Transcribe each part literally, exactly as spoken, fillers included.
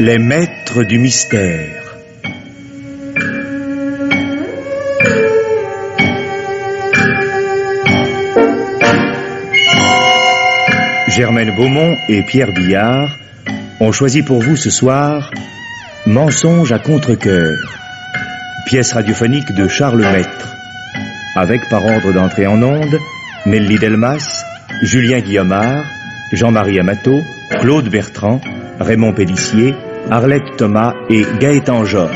Les maîtres du mystère. Germaine Beaumont et Pierre Billard ont choisi pour vous ce soir Mensonge à contre-cœur, pièce radiophonique de Charles Maître, avec par ordre d'entrée en onde Nelly Delmas, Julien Guillaumard, Jean-Marie Amato, Claude Bertrand, Raymond Pélissier, Arlette Thomas et Gaëtan Genre.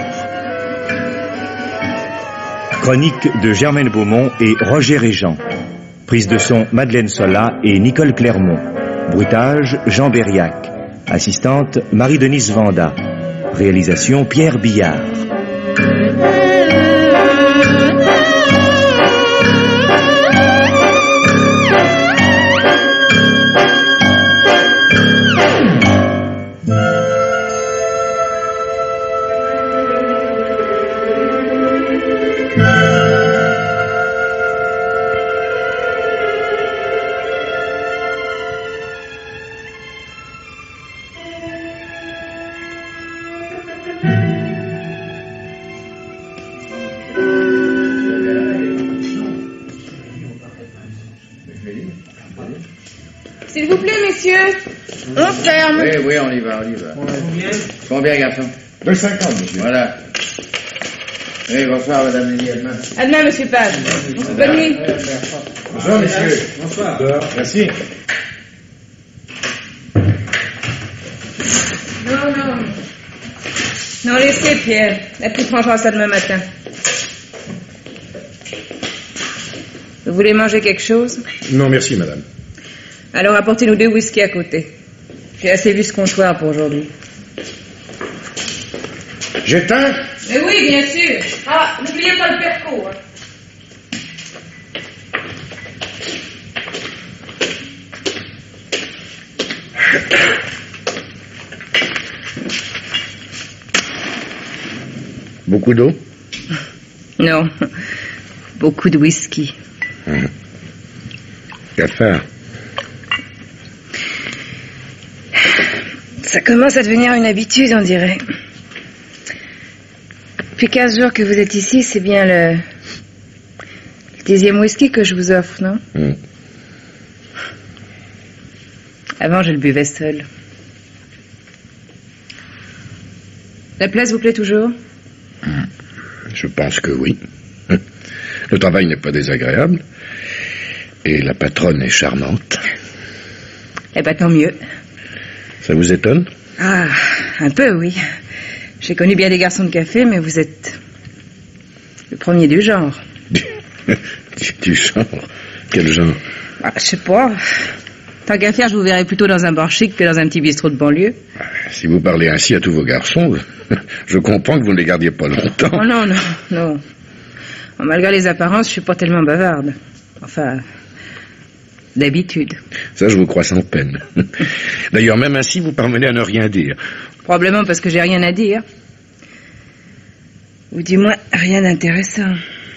Chronique de Germaine Beaumont et Roger Régent. Prise de son Madeleine Sola et Nicole Clermont. Bruitage Jean Berriac. Assistante Marie-Denise Vanda. Réalisation Pierre Billard. S'il vous plaît, messieurs, on ferme. Oui, oui, on y va, on y va. Combien Combien, garçon? deux cinquante, monsieur. Voilà. Oui, bonsoir, madame Nelly, à demain. À demain, monsieur Page. Bonne nuit. Bonsoir, messieurs. Bonsoir. Merci. Non, non. Non, laissez, Pierre. La petite mangera ça demain matin. Vous voulez manger quelque chose? Non, merci, madame. Alors apportez-nous deux whisky à côté. J'ai assez vu ce comptoir pour aujourd'hui. J'éteins? Mais oui, bien sûr. Ah, n'oubliez pas le perco. Hein. Beaucoup d'eau? Non, beaucoup de whisky. Hum. Qu'à faire? Ça commence à devenir une habitude, on dirait. Depuis quinze jours que vous êtes ici, c'est bien le... le dixième whisky que je vous offre, non? Hum. Avant, je le buvais seul. La place vous plaît toujours? Hum. Je pense que oui. Le travail n'est pas désagréable. Et la patronne est charmante. Eh ben, tant mieux. Ça vous étonne? Ah, un peu, oui. J'ai connu bien des garçons de café, mais vous êtes le premier du genre. Du genre? Quel genre? Ah, je sais pas. Tant qu'à faire, je vous verrai plutôt dans un bar chic que dans un petit bistrot de banlieue. Si vous parlez ainsi à tous vos garçons, je comprends que vous ne les gardiez pas longtemps. Oh non, non, non. Malgré les apparences, je suis pas tellement bavarde. Enfin, d'habitude. Ça, je vous crois sans peine. D'ailleurs, même ainsi, vous parvenez à ne rien dire. Probablement parce que j'ai rien à dire. Ou du moins, rien d'intéressant.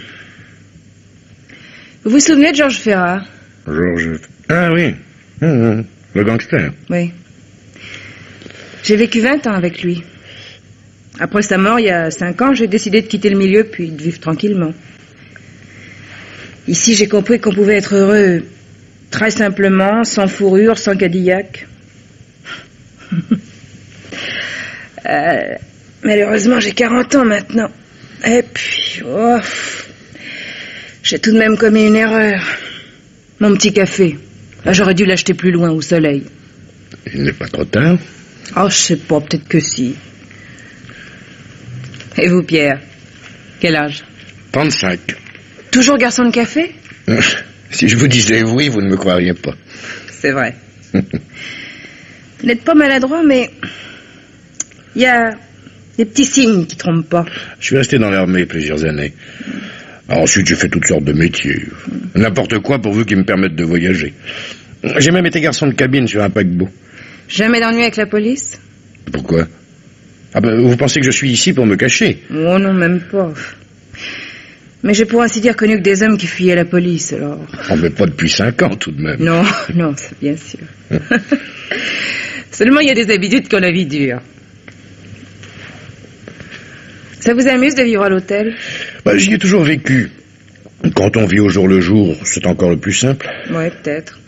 Vous vous souvenez de Georges Ferrat? Georges... Ah oui, hum, le gangster. Oui. J'ai vécu vingt ans avec lui. Après sa mort, il y a cinq ans, j'ai décidé de quitter le milieu puis de vivre tranquillement. Ici, j'ai compris qu'on pouvait être heureux très simplement, sans fourrure, sans Cadillac. euh, malheureusement, j'ai quarante ans maintenant. Et puis, oh, j'ai tout de même commis une erreur. Mon petit café. Là, j'aurais dû l'acheter plus loin, au soleil. Il n'est pas trop tard? Oh, je sais pas, peut-être que si. Et vous, Pierre? Quel âge? trente-cinq. Toujours garçon de café? Si je vous disais oui, vous ne me croiriez pas. C'est vrai. Vous n'êtes pas maladroit, mais il y a des petits signes qui trompent pas. Je suis resté dans l'armée plusieurs années. Alors, ensuite, j'ai fait toutes sortes de métiers. N'importe quoi pourvu qu'ils me permettent de voyager. J'ai même été garçon de cabine sur un paquebot. Jamais d'ennui avec la police? Pourquoi? Ah ben, vous pensez que je suis ici pour me cacher? Oh non, même pas. Mais j'ai pour ainsi dire connu que des hommes qui fuyaient la police, alors... On ne pas depuis cinq ans, tout de même. Non, non, c'est bien sûr. Seulement, il y a des habitudes qui ont la vie dure. Ça vous amuse de vivre à l'hôtel? Bah, j'y ai toujours vécu. Quand on vit au jour le jour, c'est encore le plus simple. Ouais, peut-être.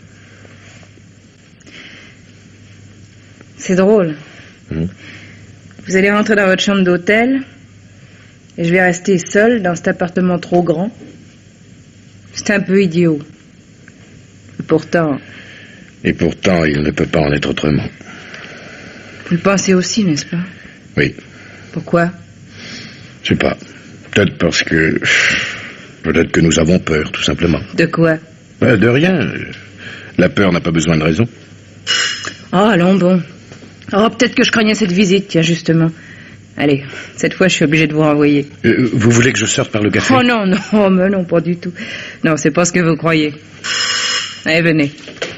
C'est drôle. Mmh. Vous allez rentrer dans votre chambre d'hôtel et je vais rester seule dans cet appartement trop grand. C'est un peu idiot. Et pourtant... Et pourtant, il ne peut pas en être autrement. Vous le pensez aussi, n'est-ce pas? Oui. Pourquoi? Je sais pas. Peut-être parce que... Peut-être que nous avons peur, tout simplement. De quoi? Euh, de rien. La peur n'a pas besoin de raison. Oh, allons bon. Oh, peut-être que je craignais cette visite, tiens, justement. Allez, cette fois, je suis obligée de vous renvoyer. Euh, vous voulez que je sorte par le café? Oh non, non, mais non, pas du tout. Non, c'est pas ce que vous croyez. Allez, venez.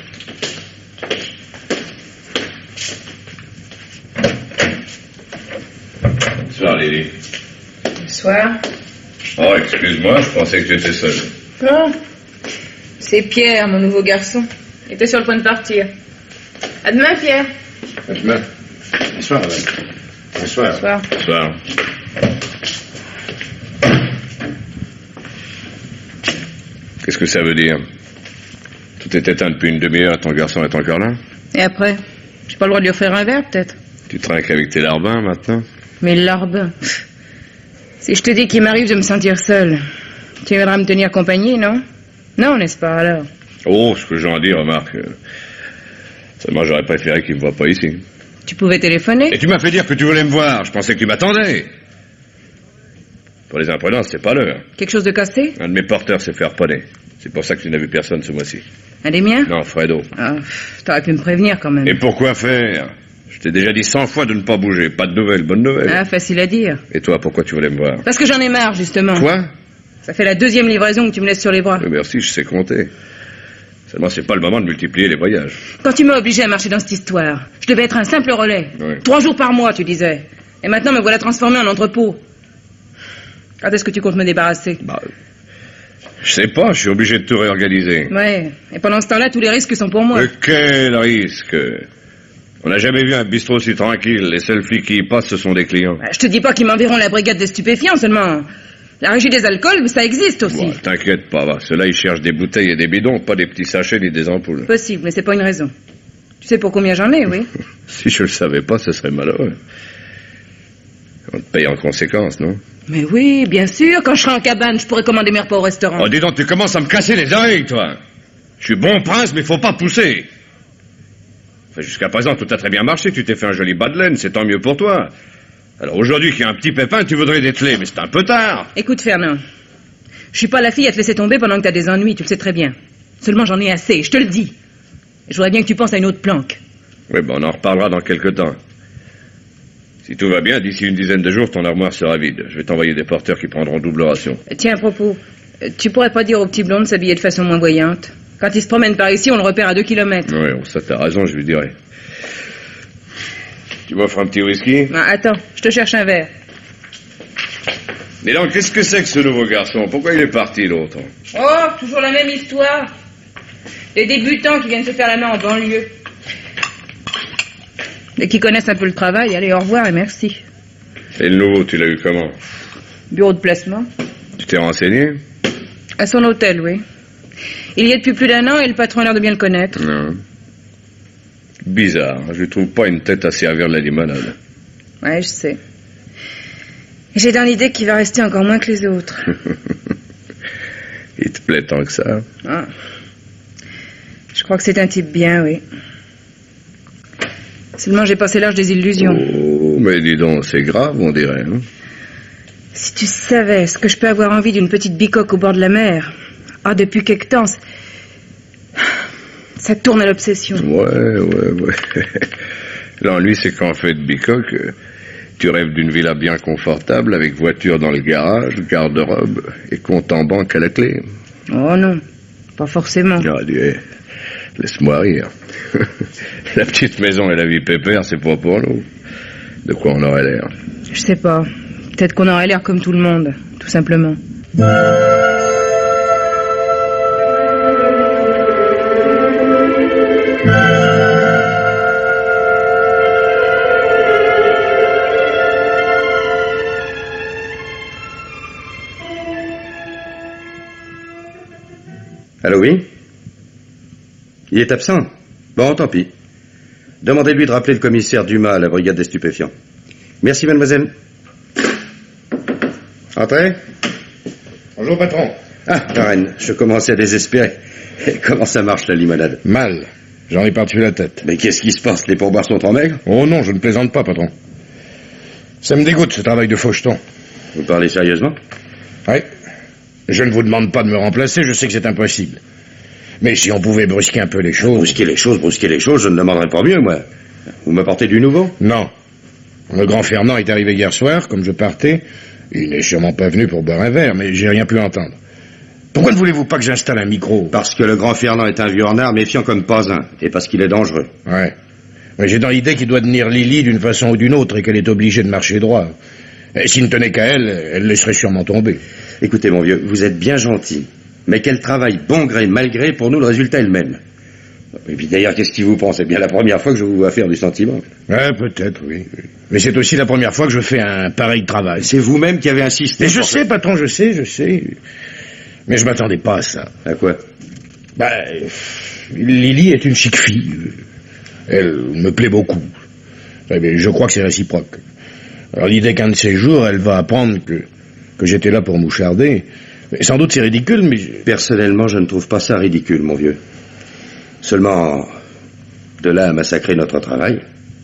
Bonsoir, Lily. Bonsoir. Oh, excuse-moi, je pensais que tu étais seul. Non, c'est Pierre, mon nouveau garçon. Il était sur le point de partir. À demain, Pierre. À demain. Bonsoir, madame. Bonsoir. Bonsoir. Bonsoir. Qu'est-ce que ça veut dire? Tout est éteint depuis une demi-heure, ton garçon est encore là? Et après? J'ai pas le droit de lui offrir un verre, peut-être? Tu trinques avec tes larbins, maintenant? Mais larbin. Si je te dis qu'il m'arrive de me sentir seule, tu viendras me tenir compagnie, non? Non, n'est-ce pas, alors? Oh, ce que j'en dis, remarque. euh, Seulement, j'aurais préféré qu'il me voie pas ici. Tu pouvais téléphoner? Et tu m'as fait dire que tu voulais me voir. Je pensais que tu m'attendais. Pour les imprudences, c'est pas l'heure. Quelque chose de cassé? Un de mes porteurs s'est fait harponner. C'est pour ça que tu n'as vu personne ce mois-ci. Un des miens? Non, Fredo. Ah, pff, t'aurais pu me prévenir, quand même. Et pourquoi faire? Je t'ai déjà dit cent fois de ne pas bouger. Pas de nouvelles, bonne nouvelle. Ah, facile à dire. Et toi, pourquoi tu voulais me voir? Parce que j'en ai marre, justement. Quoi? Ça fait la deuxième livraison que tu me laisses sur les bras. Oui, merci, je sais compter. Seulement, c'est pas le moment de multiplier les voyages. Quand tu m'as obligé à marcher dans cette histoire, je devais être un simple relais. Oui. Trois jours par mois, tu disais. Et maintenant, me voilà transformé en entrepôt. Quand est-ce que tu comptes me débarrasser? Bah, je sais pas, je suis obligé de tout réorganiser. Ouais. Et pendant ce temps-là, tous les risques sont pour moi. Mais quel risque? On n'a jamais vu un bistrot si tranquille. Les seuls flics qui y passent, ce sont des clients. Bah, je te dis pas qu'ils m'enverront la brigade des stupéfiants, seulement. La régie des alcools, ça existe aussi. Bon, t'inquiète pas, va. Ceux-là, ils cherchent des bouteilles et des bidons, pas des petits sachets ni des ampoules. Possible, mais c'est pas une raison. Tu sais pour combien j'en ai, oui? Si je le savais pas, ce serait malheureux. On te paye en conséquence, non? Mais oui, bien sûr. Quand je serai en cabane, je pourrai commander mes repas au restaurant. Oh, dis donc, tu commences à me casser les oreilles, toi. Je suis bon prince, mais faut pas pousser. Enfin, jusqu'à présent, tout a très bien marché. Tu t'es fait un joli bas de laine, c'est tant mieux pour toi. Alors aujourd'hui qu'il y a un petit pépin, tu voudrais dételer, mais c'est un peu tard. Écoute, Fernand. Je suis pas la fille à te laisser tomber pendant que t'as des ennuis, tu le sais très bien. Seulement, j'en ai assez, je te le dis. Je voudrais bien que tu penses à une autre planque. Oui, ben on en reparlera dans quelques temps. Si tout va bien, d'ici une dizaine de jours, ton armoire sera vide. Je vais t'envoyer des porteurs qui prendront double ration. Tiens, à propos, euh, tu pourrais pas dire au petit blond de s'habiller de façon moins voyante? Quand il se promène par ici, on le repère à deux kilomètres. Oui, ça t'as raison, je lui dirai. Tu m'offres un petit whisky? Ah, attends, je te cherche un verre. Mais donc, qu'est-ce que c'est que ce nouveau garçon? Pourquoi il est parti, l'autre? Oh, toujours la même histoire. Les débutants qui viennent se faire la main en banlieue. Et qui connaissent un peu le travail, allez, au revoir et merci. Et le nouveau, tu l'as eu comment? Bureau de placement. Tu t'es renseigné? À son hôtel, oui. Il y est depuis plus d'un an et le patron a l'air de bien le connaître. Non. Bizarre, je lui trouve pas une tête à servir de la limonade. Ouais, je sais. Et j'ai dans l'idée qu'il va rester encore moins que les autres. Il te plaît tant que ça? Ah. Je crois que c'est un type bien, oui. Seulement, j'ai passé l'âge des illusions. Oh, mais dis donc, c'est grave, on dirait, hein? Si tu savais ce que je peux avoir envie d'une petite bicoque au bord de la mer. Ah, depuis quelque temps, c- ça tourne à l'obsession. Ouais, ouais, ouais. L'ennui, c'est qu'en fait de bicoque, euh, tu rêves d'une villa bien confortable, avec voiture dans le garage, garde-robe, et compte en banque à la clé. Oh non, pas forcément. Ah, dis, eh, laisse-moi rire. La petite maison et la vie pépère, c'est pas pour nous. De quoi on aurait l'air? Je sais pas. Peut-être qu'on aurait l'air comme tout le monde, tout simplement. Allô, oui? Il est absent? Bon, tant pis. Demandez-lui de rappeler le commissaire Dumas à la brigade des stupéfiants. Merci, mademoiselle. Entrez. Bonjour, patron. Ah, Varenne, je commençais à désespérer. Comment ça marche, la limonade? Mal. J'en ai par-dessus la tête. Mais qu'est-ce qui se passe? Les pourboires sont trop maigres? Oh non, je ne plaisante pas, patron. Ça me dégoûte, ce travail de faucheton. Vous parlez sérieusement? Oui. Je ne vous demande pas de me remplacer, je sais que c'est impossible. Mais si on pouvait brusquer un peu les choses... Brusquer les choses, brusquer les choses, je ne demanderais pas mieux, moi. Vous m'apportez du nouveau? Non. Le grand Fernand est arrivé hier soir, comme je partais. Il n'est sûrement pas venu pour boire un verre, mais j'ai rien pu entendre. Pourquoi ne voulez-vous pas que j'installe un micro? Parce que le grand Fernand est un vieux renard méfiant comme pas un, et parce qu'il est dangereux. Ouais. Mais j'ai dans l'idée qu'il doit tenir Lily d'une façon ou d'une autre et qu'elle est obligée de marcher droit. Et s'il ne tenait qu'à elle, elle laisserait sûrement tomber. Écoutez, mon vieux, vous êtes bien gentil, mais qu'elle travaille bon gré, mal gré, pour nous, le résultat est le même. Et puis d'ailleurs, qu'est-ce qui vous prend? C'est bien la première fois que je vous vois faire du sentiment. Ouais, peut-être, oui. Mais c'est aussi la première fois que je fais un pareil travail. C'est vous-même qui avez insisté. Mais je sais, patron, je sais, je sais. Mais je m'attendais pas à ça. À quoi? Bah, Lily est une chic fille. Elle me plaît beaucoup. Mais je crois que c'est réciproque. Alors l'idée qu'un de ces jours, elle va apprendre que, que j'étais là pour moucharder. Mais sans doute c'est ridicule, mais... Je... Personnellement, je ne trouve pas ça ridicule, mon vieux. Seulement, de là à massacrer notre travail.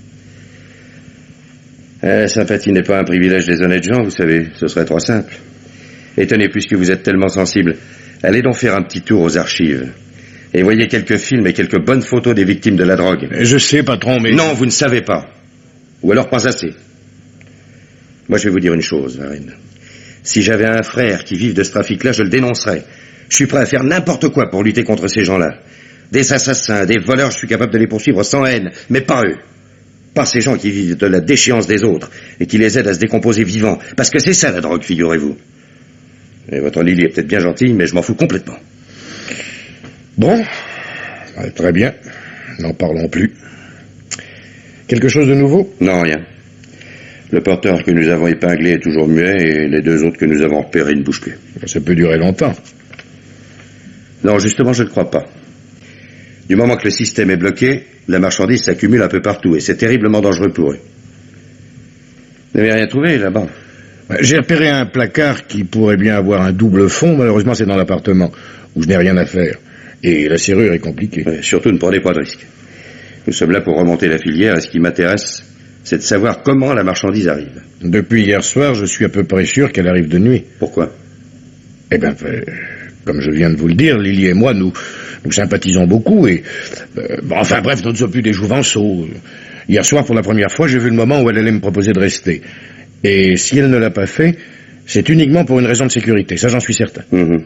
La sympathie n'est pas un privilège des honnêtes gens, vous savez, ce serait trop simple. Et tenez, puisque vous êtes tellement sensible, allez donc faire un petit tour aux archives. Et voyez quelques films et quelques bonnes photos des victimes de la drogue. Je sais, patron, mais... Non, vous ne savez pas. Ou alors pas assez. Moi, je vais vous dire une chose, Varenne. Si j'avais un frère qui vive de ce trafic-là, je le dénoncerais. Je suis prêt à faire n'importe quoi pour lutter contre ces gens-là. Des assassins, des voleurs, je suis capable de les poursuivre sans haine, mais pas eux. Pas ces gens qui vivent de la déchéance des autres et qui les aident à se décomposer vivants. Parce que c'est ça la drogue, figurez-vous. Et votre Lily est peut-être bien gentille, mais je m'en fous complètement. Bon, très bien. N'en parlons plus. Quelque chose de nouveau? Non, rien. Le porteur que nous avons épinglé est toujours muet et les deux autres que nous avons repérés ne bougent plus. Ça peut durer longtemps. Non, justement, je ne crois pas. Du moment que le système est bloqué, la marchandise s'accumule un peu partout et c'est terriblement dangereux pour eux. Vous n'avez rien trouvé là-bas? J'ai repéré un placard qui pourrait bien avoir un double fond. Malheureusement, c'est dans l'appartement où je n'ai rien à faire. Et la serrure est compliquée. Ouais, surtout, ne prenez pas de risque. Nous sommes là pour remonter la filière et ce qui m'intéresse, c'est de savoir comment la marchandise arrive. Depuis hier soir, je suis à peu près sûr qu'elle arrive de nuit. Pourquoi? Eh bien, euh, comme je viens de vous le dire, Lily et moi, nous, nous sympathisons beaucoup et... Euh, bon, enfin bref, nous ne sommes plus des jouvenceaux. Hier soir, pour la première fois, j'ai vu le moment où elle allait me proposer de rester. Et si elle ne l'a pas fait, c'est uniquement pour une raison de sécurité. Ça, j'en suis certain. Mmh.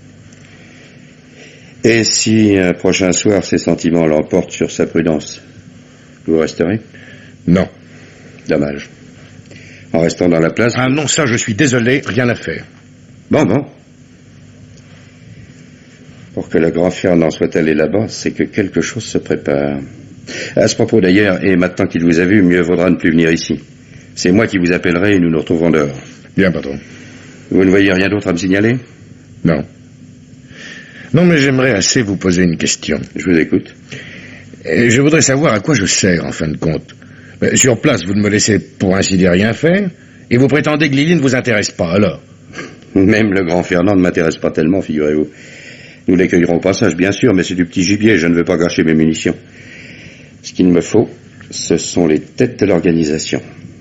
Et si un prochain soir, ses sentiments l'emportent sur sa prudence, vous resterez? Non. Dommage. En restant dans la place... Ah non, ça, je suis désolé, rien à faire. Bon, bon. Pour que le grand Fernand soit allé là-bas, c'est que quelque chose se prépare. À ce propos d'ailleurs, et maintenant qu'il vous a vu, mieux vaudra ne plus venir ici. C'est moi qui vous appellerai et nous nous retrouverons dehors. Bien, patron. Vous ne voyez rien d'autre à me signaler? Non. Non, mais j'aimerais assez vous poser une question. Je vous écoute. Et je voudrais savoir à quoi je sers, en fin de compte. Sur place, vous ne me laissez pour ainsi dire rien faire, et vous prétendez que Lily ne vous intéresse pas, alors? Même le grand Fernand ne m'intéresse pas tellement, figurez-vous. Nous l'accueillerons au passage, bien sûr, mais c'est du petit gibier, je ne veux pas gâcher mes munitions. Ce qu'il me faut, ce sont les têtes de l'organisation.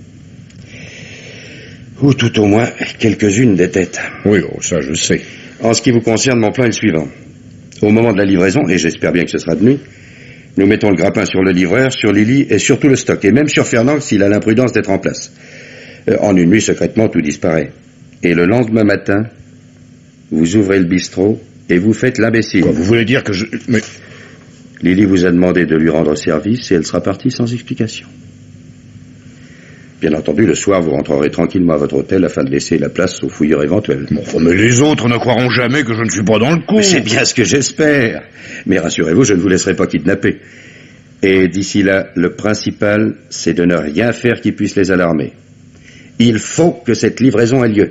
Ou tout au moins, quelques-unes des têtes. Oui, oh, ça je sais. En ce qui vous concerne, mon plan est le suivant. Au moment de la livraison, et j'espère bien que ce sera de nuit, nous mettons le grappin sur le livreur, sur Lily et sur tout le stock, et même sur Fernand s'il a l'imprudence d'être en place. Euh, en une nuit, secrètement, tout disparaît. Et le lendemain matin, vous ouvrez le bistrot et vous faites l'imbécile. Quoi, vous voulez dire que je... Mais... Lily vous a demandé de lui rendre service et elle sera partie sans explication. Bien entendu, le soir, vous rentrerez tranquillement à votre hôtel afin de laisser la place aux fouilleurs éventuels. Bon, mais les autres ne croiront jamais que je ne suis pas dans le coup. C'est bien ce que j'espère. Mais rassurez-vous, je ne vous laisserai pas kidnapper. Et d'ici là, le principal, c'est de ne rien faire qui puisse les alarmer. Il faut que cette livraison ait lieu.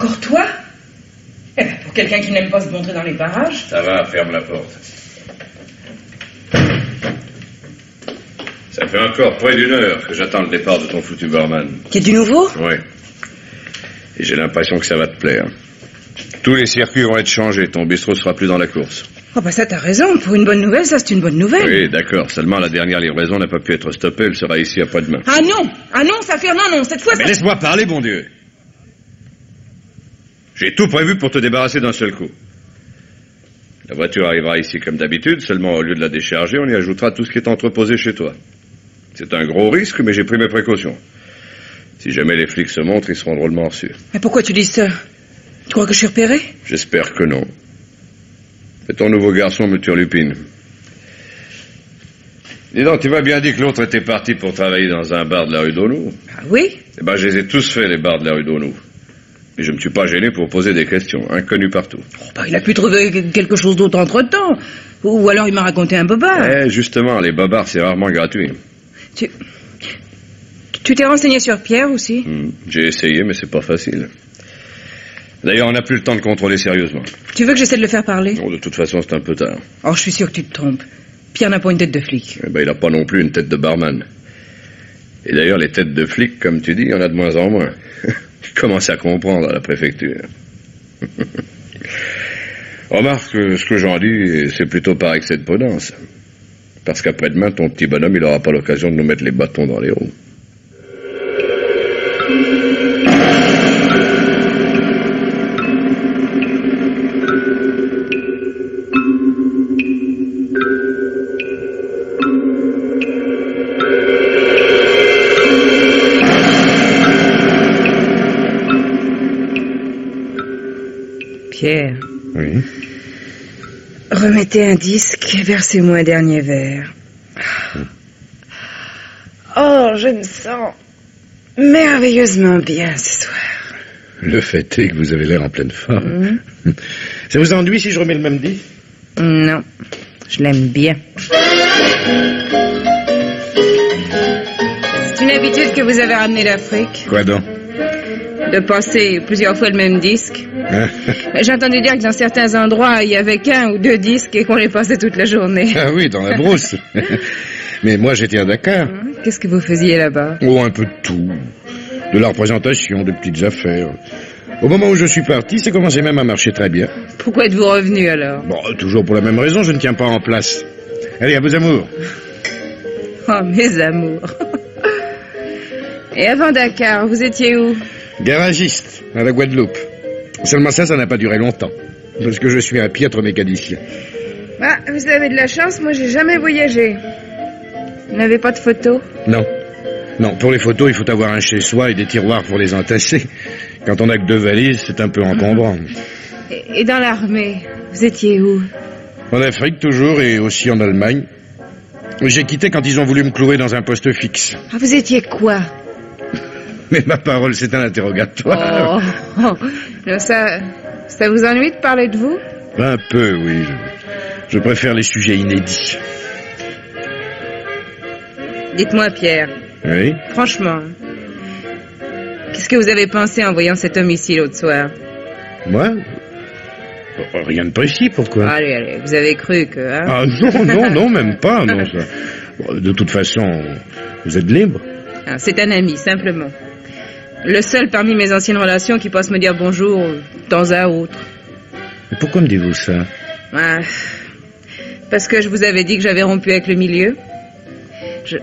Encore toi? Eh ben, pour quelqu'un qui n'aime pas se montrer dans les parages. Ça va, ferme la porte. Ça fait encore près d'une heure que j'attends le départ de ton foutu barman. Qu'il y a du nouveau? Oui. Et j'ai l'impression que ça va te plaire. Tous les circuits vont être changés, ton bistrot sera plus dans la course. Oh bah ça t'as raison, pour une bonne nouvelle, ça c'est une bonne nouvelle. Oui, d'accord, seulement la dernière livraison n'a pas pu être stoppée, elle sera ici après-demain. Ah non, ah non, ça fait non, non, cette fois Mais ça... laisse-moi parler, bon Dieu. J'ai tout prévu pour te débarrasser d'un seul coup. La voiture arrivera ici comme d'habitude, seulement au lieu de la décharger, on y ajoutera tout ce qui est entreposé chez toi. C'est un gros risque, mais j'ai pris mes précautions. Si jamais les flics se montrent, ils seront drôlement reçus. Mais pourquoi tu dis ça? Tu crois que je suis repéré? J'espère que non. Mais ton nouveau garçon me turlupine. Dis donc, tu m'as bien dit que l'autre était parti pour travailler dans un bar de la rue d'Aunou. Ah oui? Eh ben, je les ai tous faits, les bars de la rue d'Aunou. Mais je me suis pas gêné pour poser des questions, inconnues partout. Oh, bah, il a pu trouver quelque chose d'autre entre-temps. Ou alors il m'a raconté un bobard. Eh, justement, les bobards, c'est rarement gratuit. Tu... Tu t'es renseigné sur Pierre aussi? Hmm, j'ai essayé, mais c'est pas facile. D'ailleurs, on n'a plus le temps de contrôler sérieusement. Tu veux que j'essaie de le faire parler? Non, de toute façon, c'est un peu tard. Oh, je suis sûr que tu te trompes. Pierre n'a pas une tête de flic. Eh ben, il n'a pas non plus une tête de barman. Et d'ailleurs, les têtes de flics, comme tu dis, il y en a de moins en moins. Je commence à comprendre à la préfecture. Remarque, ce que j'en dis, c'est plutôt par excès de prudence. Parce qu'après-demain, ton petit bonhomme, il n'aura pas l'occasion de nous mettre les bâtons dans les roues. Pierre. Oui. Remettez un disque et versez-moi un dernier verre. Oh, je me sens merveilleusement bien ce soir. Le fait est que vous avez l'air en pleine forme. Mmh. Ça vous ennuie si je remets le même disque? Non, je l'aime bien. C'est une habitude que vous avez ramenée d'Afrique. Quoi donc? De passer plusieurs fois le même disque. Hein? J'ai entendu dire que dans certains endroits, il y avait qu'un ou deux disques et qu'on les passait toute la journée. Ah oui, dans la brousse. Mais moi, j'étais à Dakar. Qu'est-ce que vous faisiez là-bas? Oh, un peu de tout. De la représentation, de petites affaires. Au moment où je suis parti, ça commençait même à marcher très bien. Pourquoi êtes-vous revenu alors? Bon, toujours pour la même raison, je ne tiens pas en place. Allez, à vos amours. Oh, mes amours. Et avant Dakar, vous étiez où? Garagiste, à la Guadeloupe. Seulement ça, ça n'a pas duré longtemps. Parce que je suis un piètre mécanicien. Ah, vous avez de la chance, moi j'ai jamais voyagé. Vous n'avez pas de photos? Non. Non, pour les photos, il faut avoir un chez-soi et des tiroirs pour les entasser. Quand on n'a que deux valises, c'est un peu encombrant. Et, et dans l'armée, vous étiez où? En Afrique toujours et aussi en Allemagne. J'ai quitté quand ils ont voulu me clouer dans un poste fixe. Ah, vous étiez quoi? Mais ma parole, c'est un interrogatoire. Oh, oh. Non, ça, ça vous ennuie de parler de vous? Un peu, oui. Je, je préfère les sujets inédits. Dites-moi, Pierre. Oui? Franchement, qu'est-ce que vous avez pensé en voyant cet homme ici l'autre soir? Moi? Rien de précis, pourquoi? Allez, allez, vous avez cru que... Hein? Ah non, non, non, même pas. Non, ça... De toute façon, vous êtes libre. Ah, c'est un ami, simplement. Le seul parmi mes anciennes relations qui passe me dire bonjour de temps à autre. Mais pourquoi me dites-vous ça? Ah, parce que je vous avais dit que j'avais rompu avec le milieu. Je...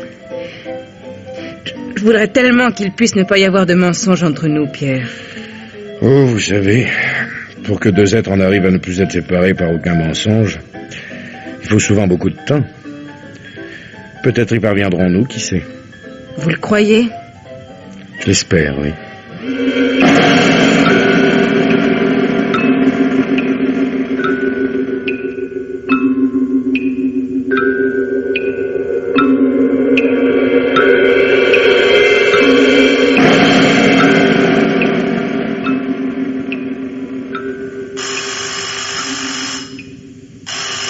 Je voudrais tellement qu'il puisse ne pas y avoir de mensonge entre nous, Pierre. Oh, vous savez, pour que deux êtres en arrivent à ne plus être séparés par aucun mensonge, il faut souvent beaucoup de temps. Peut-être y parviendrons-nous, qui sait? Vous le croyez? Je l'espère, oui.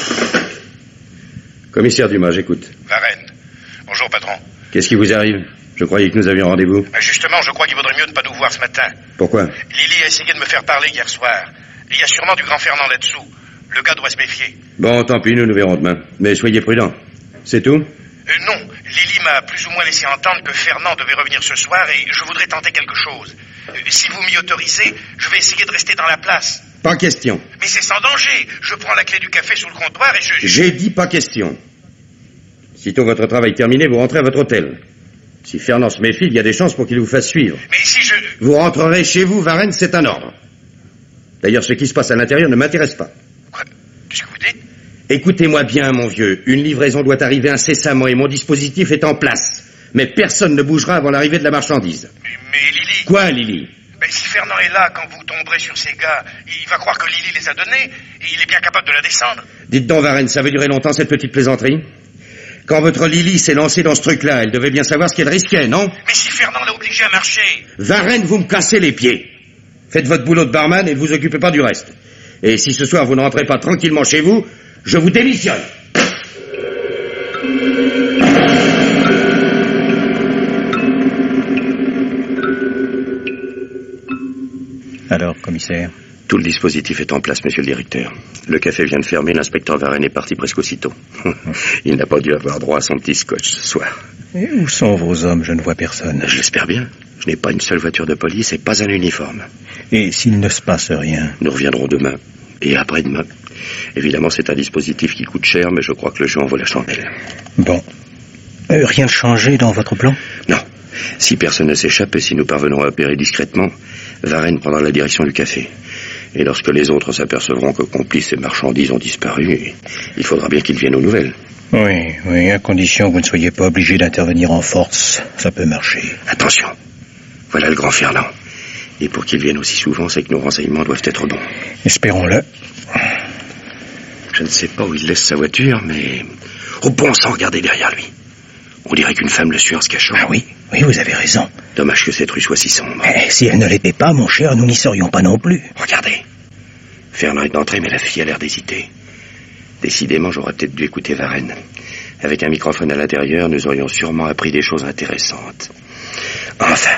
Commissaire Dumas, j'écoute. Varenne. Bonjour, patron. Qu'est-ce qui vous arrive? Je croyais que nous avions rendez-vous. Justement, je crois qu'il vaudrait mieux ne pas nous voir ce matin. Pourquoi? Lily a essayé de me faire parler hier soir. Il y a sûrement du grand Fernand là-dessous. Le gars doit se méfier. Bon, tant pis, nous nous verrons demain. Mais soyez prudents. C'est tout? Euh, non, Lily m'a plus ou moins laissé entendre que Fernand devait revenir ce soir et je voudrais tenter quelque chose. Euh, si vous m'y autorisez, je vais essayer de rester dans la place. Pas question. Mais c'est sans danger. Je prends la clé du café sous le comptoir et je... J'ai dit pas question. Sitôt votre travail terminé, vous rentrez à votre hôtel. Si Fernand se méfie, il y a des chances pour qu'il vous fasse suivre. Mais si je... Vous rentrerez chez vous, Varenne, c'est un ordre. D'ailleurs, ce qui se passe à l'intérieur ne m'intéresse pas. Quoi? Qu'est-ce que vous dites? Écoutez-moi bien, mon vieux. Une livraison doit arriver incessamment et mon dispositif est en place. Mais personne ne bougera avant l'arrivée de la marchandise. Mais, mais Lily... Quoi, Lily? Mais si Fernand est là, quand vous tomberez sur ces gars, il va croire que Lily les a donnés et il est bien capable de la descendre. Dites donc, Varenne, ça veut durer longtemps, cette petite plaisanterie? Quand votre Lily s'est lancée dans ce truc-là, elle devait bien savoir ce qu'elle risquait, non? Mais si Fernand l'a obligée à marcher... Varenne, vous me cassez les pieds. Faites votre boulot de barman et ne vous occupez pas du reste. Et si ce soir vous ne rentrez pas tranquillement chez vous, je vous démissionne. Alors, commissaire? Tout le dispositif est en place, monsieur le directeur. Le café vient de fermer, l'inspecteur Varenne est parti presque aussitôt. Il n'a pas dû avoir droit à son petit scotch ce soir. Et où sont vos hommes? Je ne vois personne. Je l'espère bien. Je n'ai pas une seule voiture de police et pas un uniforme. Et s'il ne se passe rien? Nous reviendrons demain et après-demain. Évidemment, c'est un dispositif qui coûte cher, mais je crois que le jeu en vaut la chandelle. Bon. Euh, rien de changé dans votre plan? Non. Si personne ne s'échappe et si nous parvenons à opérer discrètement, Varenne prendra la direction du café. Et lorsque les autres s'apercevront que complices et marchandises ont disparu, il faudra bien qu'ils viennent aux nouvelles. Oui, oui, à condition que vous ne soyez pas obligé d'intervenir en force. Ça peut marcher. Attention. Voilà le grand Fernand. Et pour qu'il vienne aussi souvent, c'est que nos renseignements doivent être bons. Espérons-le. Je ne sais pas où il laisse sa voiture, mais... Au bon sang, regardez derrière lui. On dirait qu'une femme le suit en se cachant. Ah oui, oui, vous avez raison. Dommage que cette rue soit si sombre. Eh, si elle ne l'était pas, mon cher, nous n'y serions pas non plus. Regardez. Fernand est entré, mais la fille a l'air d'hésiter. Décidément, j'aurais peut-être dû écouter Varenne. Avec un microphone à l'intérieur, nous aurions sûrement appris des choses intéressantes. Enfin...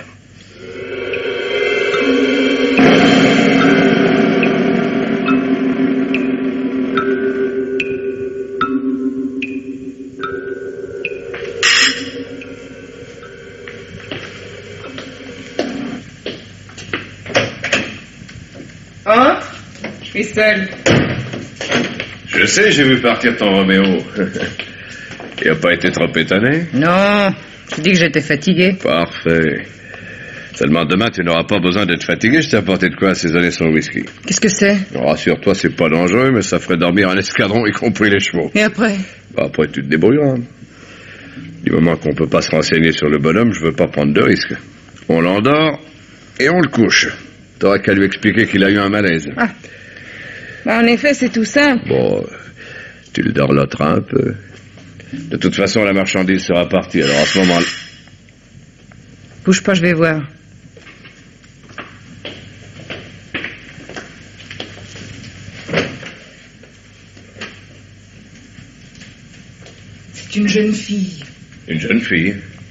Hein? Je suis seule. Je sais, j'ai vu partir ton Roméo. Il n'a pas été trop étonné? Non, je dis que j'étais fatiguée. Parfait. Seulement demain, tu n'auras pas besoin d'être fatigué. Je t'ai apporté de quoi assaisonner son whisky. Qu'est-ce que c'est? Rassure-toi, c'est pas dangereux, mais ça ferait dormir un escadron, y compris les chevaux. Et après? Bah, après, tu te débrouilleras. Du moment qu'on peut pas se renseigner sur le bonhomme, je veux pas prendre de risques. On l'endort et on le couche. T'auras qu'à lui expliquer qu'il a eu un malaise. Ah. Bah, en effet, c'est tout simple. Bon, tu le dorloteras un peu. De toute façon, la marchandise sera partie, alors à ce moment-là... Bouge pas, je vais voir. C'est une jeune fille. Une jeune fille?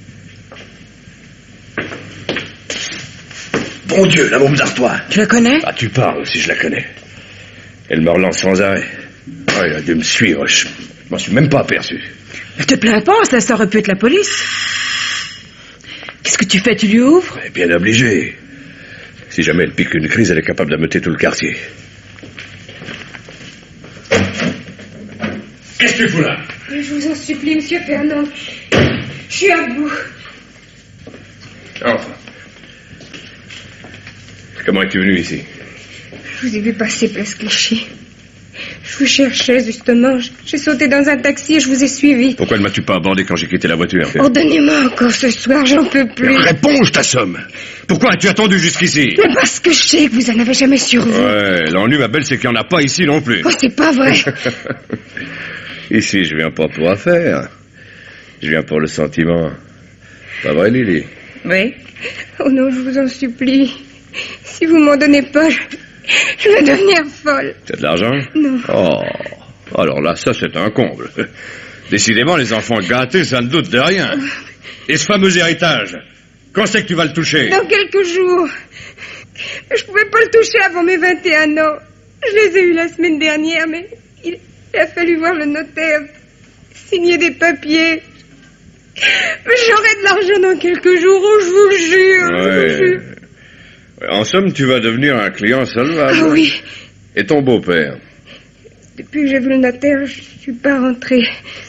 Bon Dieu, la môme d'Artois. Tu la connais? Ah, tu parles, si je la connais. Elle me relance sans arrêt. Oh, elle a dû me suivre, je m'en suis même pas aperçu. Ne te plains pas, ça, ça aurait pu être la police. Qu'est-ce que tu fais? Tu lui ouvres? Elle est bien obligée. Si jamais elle pique une crise, elle est capable d'ameuter tout le quartier. Qu'est-ce que tu fous là? Je vous en supplie, monsieur Fernand. Je suis à bout. Enfin. Comment es-tu venu ici? Je vous ai vu passer place Clichy. Je vous cherchais, justement. J'ai sauté dans un taxi et je vous ai suivi. Pourquoi ne m'as-tu pas abordé quand j'ai quitté la voiture? Ordonnez-moi encore ce soir, j'en peux plus. Réponds, je t'assomme. Pourquoi as-tu attendu jusqu'ici? Mais parce que je sais que vous en avez jamais sur vous. Ouais, l'ennui, ma belle, c'est qu'il n'y en a pas ici non plus. Oh, c'est pas vrai. Ici, je viens pas pour affaire. Je viens pour le sentiment. Pas vrai, Lily? Oui. Oh non, je vous en supplie. Si vous m'en donnez pas, je, je vais devenir folle. T'as de l'argent? Non. Oh, alors là, ça, c'est un comble. Décidément, les enfants gâtés, ça ne doute de rien. Et ce fameux héritage, quand c'est que tu vas le toucher? Dans quelques jours. Je pouvais pas le toucher avant mes vingt et un ans. Je les ai eus la semaine dernière, mais il a fallu voir le notaire, signer des papiers. J'aurai de l'argent dans quelques jours, oh, je vous le jure, Ouais. je vous le jure. En somme, tu vas devenir un client solvable. Ah oui. Et ton beau-père? Depuis que j'ai vu le notaire, je suis pas rentrée.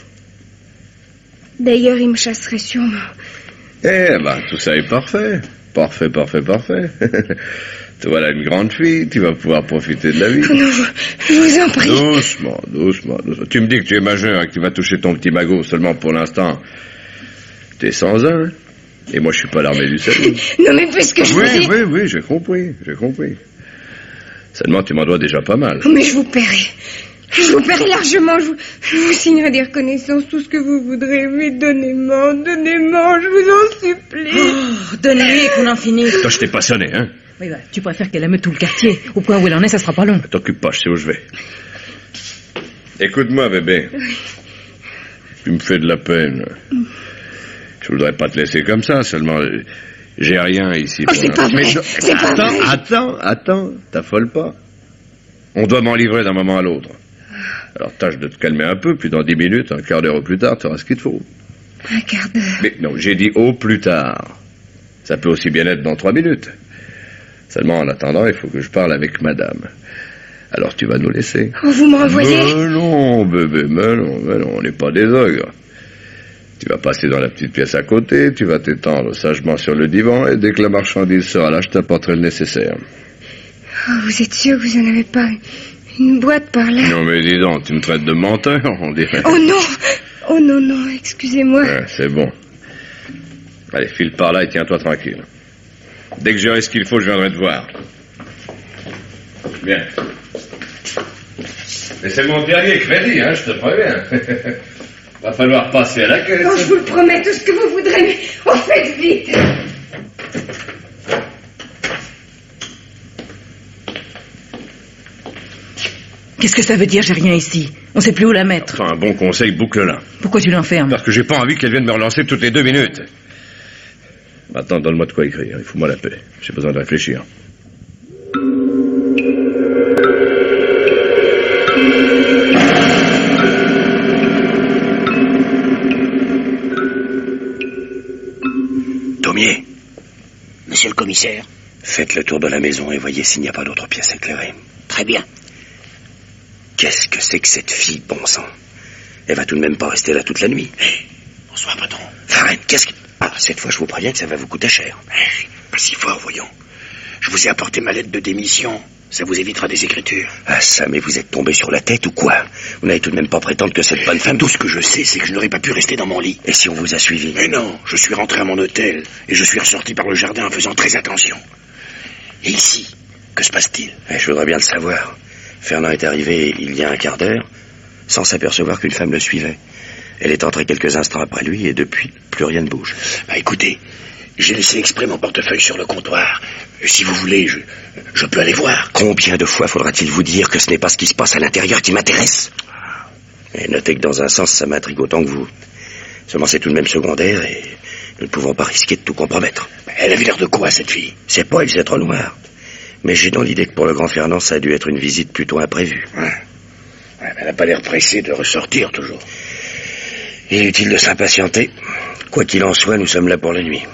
D'ailleurs, il me chasserait sûrement. Eh ben, tout ça est parfait. Parfait, parfait, parfait. Tu voilà une grande fille, tu vas pouvoir profiter de la vie. Oh non, je, je vous en prie. Doucement, doucement, doucement. Tu me dis que tu es majeur et que tu vas toucher ton petit magot seulement pour l'instant. T'es sans un. Et moi, je suis pas l'armée du salut. Non, mais puisque je Oui, vous dis... oui, oui, j'ai compris, j'ai compris. Seulement, tu m'en dois déjà pas mal. Oh, mais je vous paierai. Je vous paierai largement. Je vous, je vous signerai des reconnaissances, tout ce que vous voudrez. Mais donnez-moi, donnez-moi, je vous en supplie. Oh, donne-lui et qu'on en finisse. Toi, je t'ai pas sonné, hein? Oui, bah, tu préfères qu'elle aime tout le quartier. Au point où elle en est, ça sera pas long. T'occupe pas, je sais où je vais. Écoute-moi, bébé. Tu me fais de la peine. Je voudrais pas te laisser comme ça, seulement... euh, J'ai rien ici. Oh, c'est pas vrai, Mais non, c'est pas attends, vrai. Attends, attends, t'affole pas. On doit m'en livrer d'un moment à l'autre. Alors tâche de te calmer un peu, puis dans dix minutes, un quart d'heure au plus tard, tu auras ce qu'il te faut. Un quart d'heure. Mais non, j'ai dit au plus tard. Ça peut aussi bien être dans trois minutes. Seulement, en attendant, il faut que je parle avec madame. Alors tu vas nous laisser. Oh, vous me renvoyez? Mais non, bébé, mais non, mais non, on n'est pas des ogres. Tu vas passer dans la petite pièce à côté, tu vas t'étendre sagement sur le divan, et dès que la marchandise sera là, je t'apporterai le nécessaire. Oh, vous êtes sûr que vous en avez pas une boîte par là? Non, mais dis donc, tu me traites de menteur, on dirait. Oh non! Oh non, non, excusez-moi. Ouais, c'est bon. Allez, file par là et tiens-toi tranquille. Dès que j'aurai ce qu'il faut, je viendrai te voir. Bien. Mais c'est mon dernier crédit, hein, je te préviens. Va falloir passer à la caisse. Oh, je vous le promets, tout ce que vous voudrez, mais oh, faites vite! Qu'est-ce que ça veut dire, j'ai rien ici? On sait plus où la mettre. Enfin, un bon conseil, boucle-la. Pourquoi tu l'enfermes? Parce que j'ai pas envie qu'elle vienne me relancer toutes les deux minutes. Maintenant, donne-moi de quoi écrire. Il faut moi la paix. J'ai besoin de réfléchir. Daumier. Monsieur le commissaire. Faites le tour de la maison et voyez s'il n'y a pas d'autres pièces éclairées. Très bien. Qu'est-ce que c'est que cette fille, bon sang? Elle va tout de même pas rester là toute la nuit. Hey, bonsoir, patron. Farine, qu'est-ce que... Ah, cette fois, je vous préviens que ça va vous coûter cher. Hey, pas si fort, voyons. Je vous ai apporté ma lettre de démission. Ça vous évitera des écritures. Ah ça, mais vous êtes tombé sur la tête ou quoi? Vous n'avez tout de même pas prétendre que cette bonne femme... Tout ce que je sais, c'est que je n'aurais pas pu rester dans mon lit. Et si on vous a suivi? Mais non, je suis rentré à mon hôtel et je suis ressorti par le jardin en faisant très attention. Et ici, que se passe-t-il? Eh, je voudrais bien le savoir. Fernand est arrivé il y a un quart d'heure, sans s'apercevoir qu'une femme le suivait. Elle est entrée quelques instants après lui et depuis, plus rien ne bouge. Bah écoutez, j'ai laissé exprès mon portefeuille sur le comptoir. Si vous voulez, je, je peux aller voir. Combien de fois faudra-t-il vous dire que ce n'est pas ce qui se passe à l'intérieur qui m'intéresse? Et notez que dans un sens, ça m'intrigue autant que vous. Seulement c'est tout de même secondaire et nous ne pouvons pas risquer de tout compromettre. Elle avait l'air de quoi, cette fille? C'est pas, il faisait trop noir. Mais j'ai dans l'idée que pour le grand Fernand, ça a dû être une visite plutôt imprévue. Ouais. Ouais, elle n'a pas l'air pressée de ressortir, toujours. Inutile de s'impatienter. Quoi qu'il en soit, nous sommes là pour la nuit.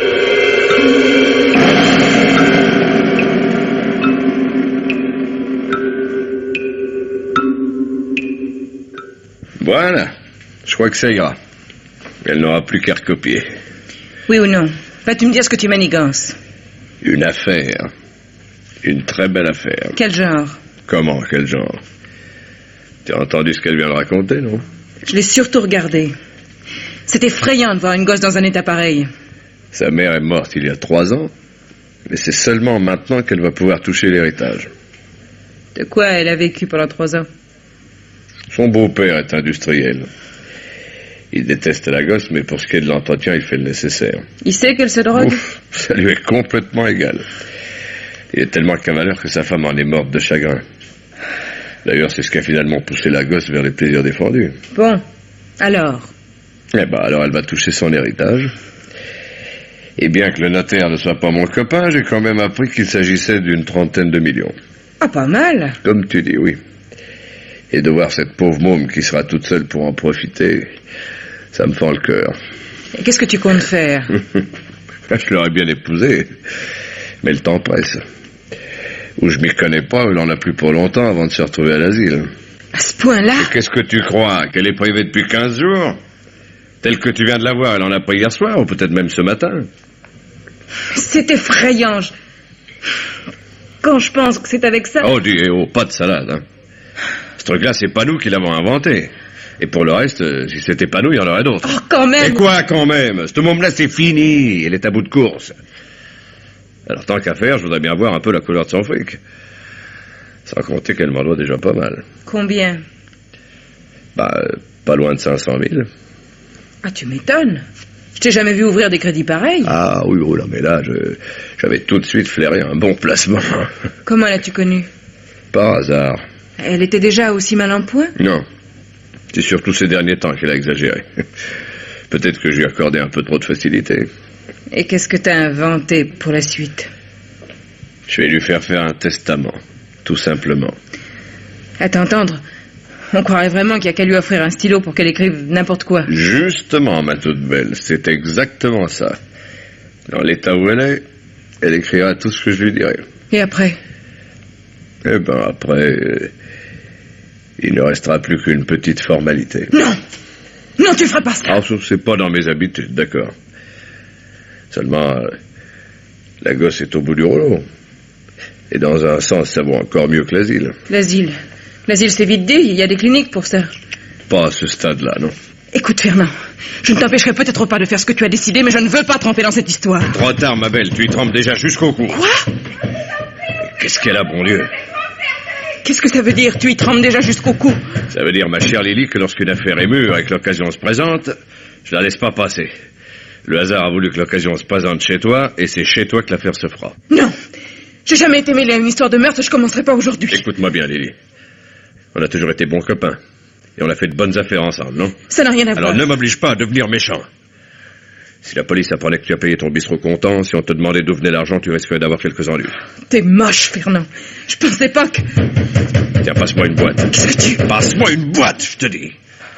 Voilà. Je crois que ça ira. Elle n'aura plus qu'à recopier. Oui ou non? Vas-tu me dire ce que tu manigances? Une affaire. Une très belle affaire. Quel genre? Comment, quel genre? Tu as entendu ce qu'elle vient de raconter, non? Je l'ai surtout regardé. C'est effrayant de voir une gosse dans un état pareil. Sa mère est morte il y a trois ans, mais c'est seulement maintenant qu'elle va pouvoir toucher l'héritage. De quoi elle a vécu pendant trois ans? Son beau-père est industriel. Il déteste la gosse, mais pour ce qui est de l'entretien, il fait le nécessaire. Il sait qu'elle se drogue? Ouf, ça lui est complètement égal. Il est tellement cavaleur que sa femme en est morte de chagrin. D'ailleurs, c'est ce qui a finalement poussé la gosse vers les plaisirs défendus. Bon, alors, Eh ben, alors elle va toucher son héritage. Et bien que le notaire ne soit pas mon copain, j'ai quand même appris qu'il s'agissait d'une trentaine de millions. Ah, pas mal. Comme tu dis, oui. Et de voir cette pauvre môme qui sera toute seule pour en profiter, ça me fend le cœur. Et qu'est-ce que tu comptes faire? Je l'aurais bien épousé, mais le temps presse. Ou je m'y connais pas, ou il en a plus pour longtemps avant de se retrouver à l'asile. À ce point-là? Qu'est-ce que tu crois? Qu'elle est privée depuis quinze jours? Telle que tu viens de la voir, elle en a pris hier soir, ou peut-être même ce matin. C'est effrayant. Quand je pense que c'est avec ça... Oh, dis, eh oh, pas de salade, hein. Ce truc-là, c'est pas nous qui l'avons inventé. Et pour le reste, euh, si c'était pas nous, il y en aurait d'autres. Oh, quand même! Et quoi, quand même? Ce môme-là, c'est fini. Elle est à bout de course. Alors, tant qu'à faire, je voudrais bien voir un peu la couleur de son fric. Sans compter qu'elle m'en doit déjà pas mal. Combien? Bah, euh, pas loin de cinq cent mille. Ah, tu m'étonnes. Je t'ai jamais vu ouvrir des crédits pareils. Ah, oui, oh là, mais là, je, j'avais tout de suite flairé un bon placement. Comment l'as-tu connue? Par hasard. Elle était déjà aussi mal en point? Non. C'est surtout ces derniers temps qu'elle a exagéré. Peut-être que j'ai accordé un peu trop de facilité. Et qu'est-ce que t'as inventé pour la suite? Je vais lui faire faire un testament, tout simplement. À t'entendre, on croirait vraiment qu'il n'y a qu'à lui offrir un stylo pour qu'elle écrive n'importe quoi. Justement, ma toute belle, c'est exactement ça. Dans l'état où elle est, elle écrira tout ce que je lui dirai. Et après? Eh ben après, euh, il ne restera plus qu'une petite formalité. Non! Non, tu feras pas ça! Ah, c'est pas dans mes habitudes, d'accord. Seulement, euh, la gosse est au bout du rouleau. Et dans un sens, ça vaut encore mieux que l'asile. L'asile? L'asile, c'est vite dit, il y a des cliniques pour ça. Pas à ce stade-là, non. Écoute, Fernand, je ne t'empêcherai peut-être pas de faire ce que tu as décidé, mais je ne veux pas tremper dans cette histoire. Trop tard, ma belle, tu y trempes déjà jusqu'au cou. Quoi? Qu'est-ce qu'elle a, bon Dieu? Qu'est-ce que ça veut dire, tu y trempes déjà jusqu'au cou? Ça veut dire, ma chère Lily, que lorsqu'une affaire est mûre et que l'occasion se présente, je la laisse pas passer. Le hasard a voulu que l'occasion se présente chez toi, et c'est chez toi que l'affaire se fera. Non! J'ai jamais été mêlé à une histoire de meurtre, je commencerai pas aujourd'hui. Écoute-moi bien, Lily. On a toujours été bons copains. Et on a fait de bonnes affaires ensemble, non? Ça n'a rien à voir. Alors ne m'oblige pas à devenir méchant. Si la police apprenait que tu as payé ton bistrot comptant, si on te demandait d'où venait l'argent, tu risquerais d'avoir quelques ennuis. T'es moche, Fernand. Je pensais pas que... Tiens, passe-moi une boîte. Qu'est-ce que tu... Passe-moi une boîte, je te dis.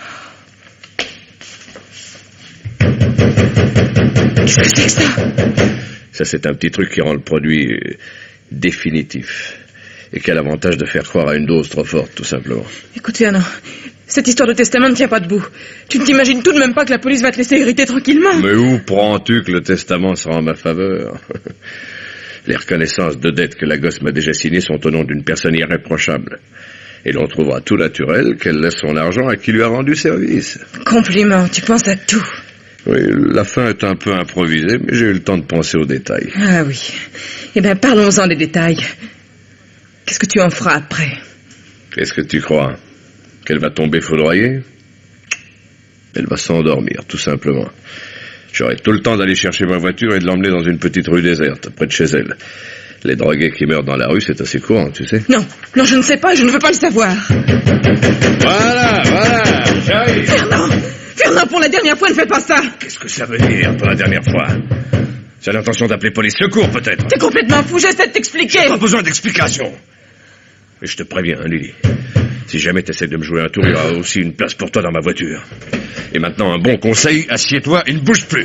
Qu'est-ce que c'est que ça? Ça, c'est un petit truc qui rend le produit euh, définitif. Et qui a l'avantage de faire croire à une dose trop forte, tout simplement. Écoute, Fernand, cette histoire de testament ne tient pas debout. Tu ne t'imagines tout de même pas que la police va te laisser hériter tranquillement? Mais où prends-tu que le testament sera en ma faveur? Les reconnaissances de dettes que la gosse m'a déjà signées sont au nom d'une personne irréprochable. Et l'on trouvera tout naturel qu'elle laisse son argent à qui lui a rendu service. Compliment, tu penses à tout. Oui, la fin est un peu improvisée, mais j'ai eu le temps de penser aux détails. Ah oui. Eh bien, parlons-en des détails. Qu'est-ce que tu en feras après? Qu'est-ce que tu crois? Qu'elle va tomber foudroyée? Elle va s'endormir, tout simplement. J'aurai tout le temps d'aller chercher ma voiture et de l'emmener dans une petite rue déserte, près de chez elle. Les drogués qui meurent dans la rue, c'est assez courant, tu sais. Non, non, je ne sais pas, je ne veux pas le savoir. Voilà, voilà, j'arrive. Fernand, Fernand, pour la dernière fois, ne fais pas ça. Qu'est-ce que ça veut dire, pour la dernière fois? J'ai l'intention d'appeler police secours, peut-être. T'es complètement fou, j'essaie de t'expliquer. J'ai pas besoin d'explications. Mais je te préviens, Lily. Si jamais t'essaies de me jouer un tour, il y aura aussi une place pour toi dans ma voiture. Et maintenant, un bon conseil, assieds-toi et ne bouge plus.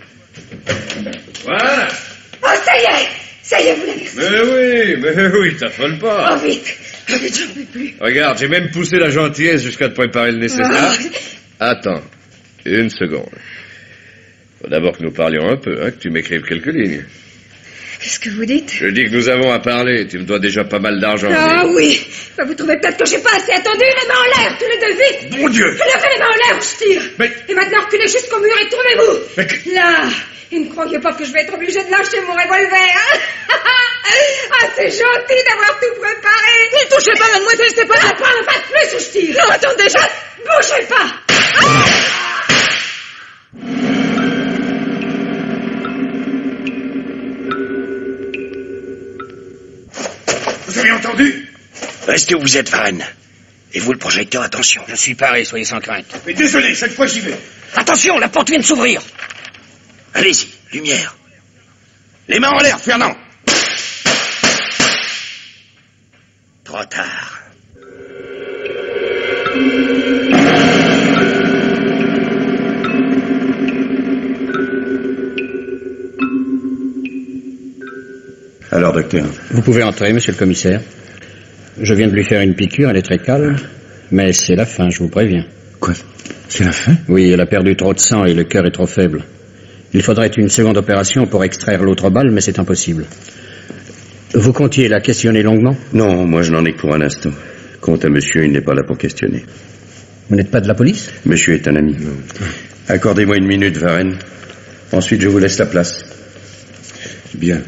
Voilà. Oh, ça y est! Ça y est, vous l'avez reçu. Mais oui, mais oui, t'affole pas. Oh, vite! Oh, vite, j'en peux plus. Regarde, j'ai même poussé la gentillesse jusqu'à te préparer le nécessaire. Oh. Attends, une seconde. Faut d'abord que nous parlions un peu, hein, que tu m'écrives quelques lignes. Qu'est-ce que vous dites? Je dis que nous avons à parler. Tu me dois déjà pas mal d'argent. Ah oui. Bah, vous trouvez peut-être que j'ai pas assez attendu. Les mains en l'air, tous les deux, vite. Mon Dieu. Levez les mains en l'air, je tire. Mais... Et maintenant, reculez jusqu'au mur et tournez-vous. Mais... Là. Et ne croyez pas que je vais être obligée de lâcher mon revolver. Hein. Ah, c'est gentil d'avoir tout préparé. Ne touchez pas, mademoiselle, c'est pas... Ah, pas un pas de plus ou je tire. Non, attendez, je... Bougez pas. Ah. Vous avez entendu? Est-ce que vous êtes Varenne? Et vous, le projecteur, attention. Je suis paré, soyez sans crainte. Mais désolé, cette fois j'y vais. Attention, la porte vient de s'ouvrir. Allez-y, lumière. Les mains en l'air, Fernand. Trop tard. Alors, docteur? Vous pouvez entrer, monsieur le commissaire. Je viens de lui faire une piqûre, elle est très calme, mais c'est la fin, je vous préviens. Quoi? C'est la fin? Oui, elle a perdu trop de sang et le cœur est trop faible. Il faudrait une seconde opération pour extraire l'autre balle, mais c'est impossible. Vous comptiez la questionner longuement? Non, moi je n'en ai que pour un instant. Quant à monsieur, il n'est pas là pour questionner. Vous n'êtes pas de la police? Monsieur est un ami. Accordez-moi une minute, Varenne. Ensuite, je vous laisse la place. Bien.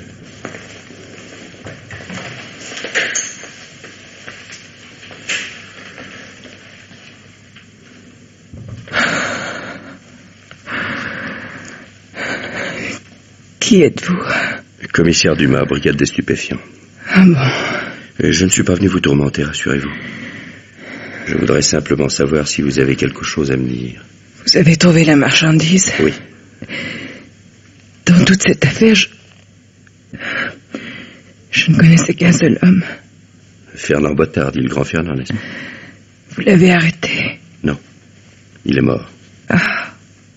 Qui êtes-vous? Commissaire Dumas, brigade des stupéfiants. Ah bon? Et je ne suis pas venu vous tourmenter, rassurez-vous. Je voudrais simplement savoir si vous avez quelque chose à me dire. Vous avez trouvé la marchandise? Oui. Dans toute cette affaire, je... Je ne connaissais qu'un seul homme. Fernand Bottard, dit le grand Fernand, n'est-ce pas? Vous l'avez arrêté? Non. Il est mort. Ah.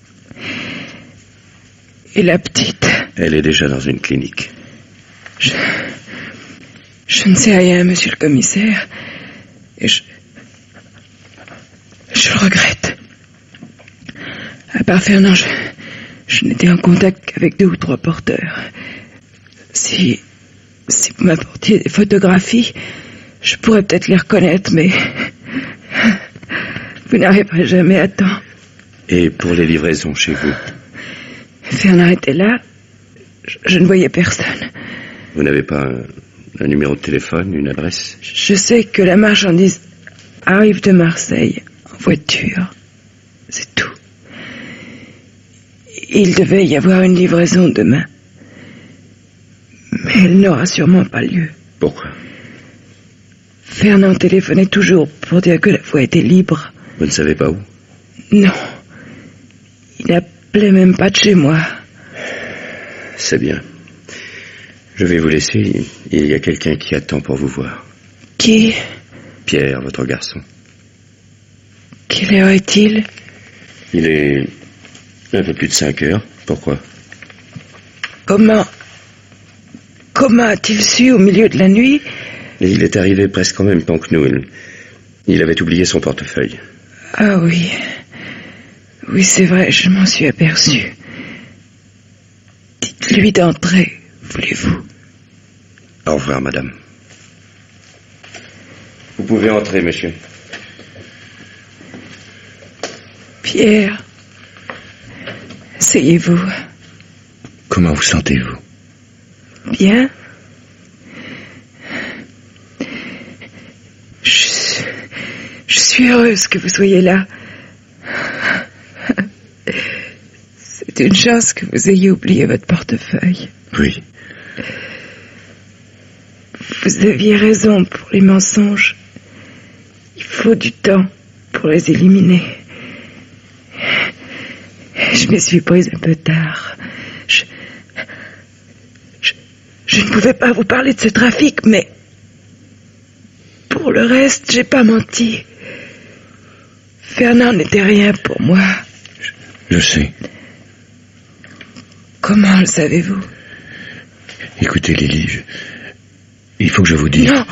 Et la petite? Elle est déjà dans une clinique. Je... Je ne sais rien, monsieur le commissaire. Et je... Je le regrette. À part Fernand, je... Je n'étais en contact qu'avec deux ou trois porteurs. Si... Si vous m'apportiez des photographies, je pourrais peut-être les reconnaître, mais... Vous n'arriverez jamais à temps. Et pour les livraisons chez vous? Fernand était là. Je, je ne voyais personne. Vous n'avez pas un, un numéro de téléphone, une adresse? Je sais que la marchandise arrive de Marseille en voiture. C'est tout. Il devait y avoir une livraison demain. Mais elle n'aura sûrement pas lieu. Pourquoi? Fernand téléphonait toujours pour dire que la voie était libre. Vous ne savez pas où? Non. Il n'appelait même pas de chez moi. C'est bien. Je vais vous laisser. Il y a quelqu'un qui attend pour vous voir. Qui? Pierre, votre garçon. Quelle heure est-il? Il est un peu plus de cinq heures. Pourquoi? Comment... Comment a-t-il su au milieu de la nuit? Et il est arrivé presque en même temps que nous. Il, il avait oublié son portefeuille. Ah oui. Oui, c'est vrai, je m'en suis aperçu. Dites-lui d'entrer, voulez-vous? Au revoir, madame. Vous pouvez entrer, monsieur. Pierre, asseyez-vous. Comment vous sentez-vous? Bien. Je, je suis heureuse que vous soyez là. C'est une chance que vous ayez oublié votre portefeuille. Oui. Vous aviez raison pour les mensonges. Il faut du temps pour les éliminer. Je m'y suis prise un peu tard. Je... Je... Je ne pouvais pas vous parler de ce trafic, mais... Pour le reste, j'ai pas menti. Fernand n'était rien pour moi. Je, je sais. Comment le savez-vous? Écoutez, Lily, je... il faut que je vous dise... Non.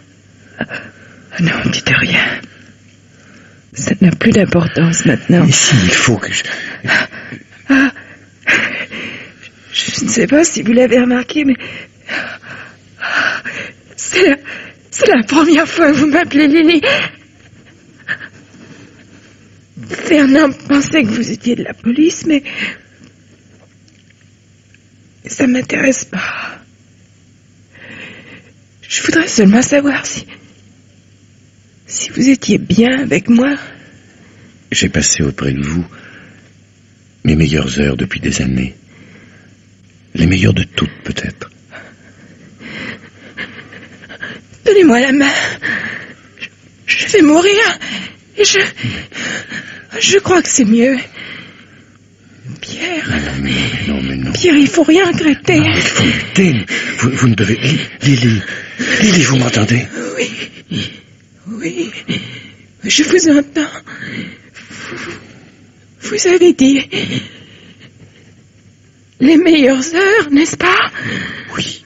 Non, dites rien. Ça n'a plus d'importance maintenant. Ici, il faut que je... Ah, je ne sais pas si vous l'avez remarqué, mais... C'est la... C'est la première fois que vous m'appelez Lily. Fernand pensait que vous étiez de la police, mais... Ça m'intéresse pas. Je voudrais seulement savoir si... Si vous étiez bien avec moi. J'ai passé auprès de vous mes meilleures heures depuis des années. Les meilleures de toutes, peut-être. Donnez-moi la main. Je, je fait mourir. Et je... Je crois que c'est mieux. Pierre... Non, mais non, non, mais non. Pierre, il faut rien regretter. Non, il faut lutter. Vous, vous ne devez... Lily, Lily, vous m'entendez? Oui, oui, je vous entends. Vous, vous avez dit... Les meilleures heures, n'est-ce pas? Oui.